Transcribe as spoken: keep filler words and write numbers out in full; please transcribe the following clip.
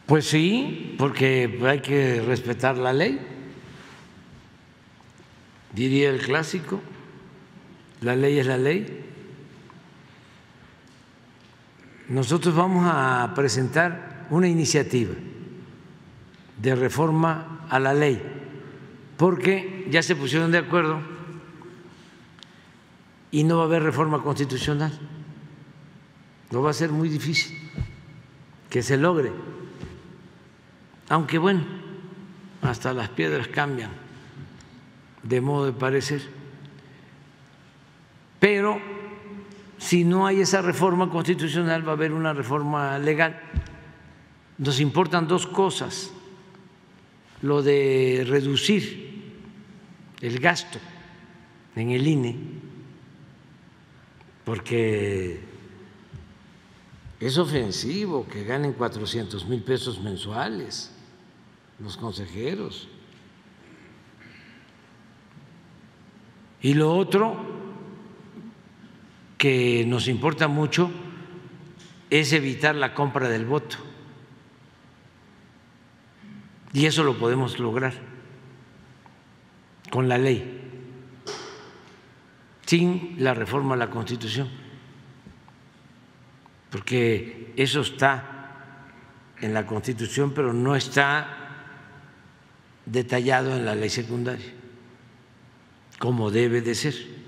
Pues sí, porque hay que respetar la ley, diría el clásico, la ley es la ley. Nosotros vamos a presentar una iniciativa de reforma a la ley, porque ya se pusieron de acuerdo y no va a haber reforma constitucional. No va a ser muy difícil que se logre, aunque bueno, hasta las piedras cambian de modo de parecer. Pero si no hay esa reforma constitucional, va a haber una reforma legal. Nos importan dos cosas: lo de reducir el gasto en el I N E, porque es ofensivo que ganen cuatrocientos mil pesos mensuales los consejeros. Y lo otro que nos importa mucho es evitar la compra del voto. Y eso lo podemos lograr con la ley, sin la reforma a la Constitución, porque eso está en la Constitución, pero no está detallado en la ley secundaria, como debe de ser.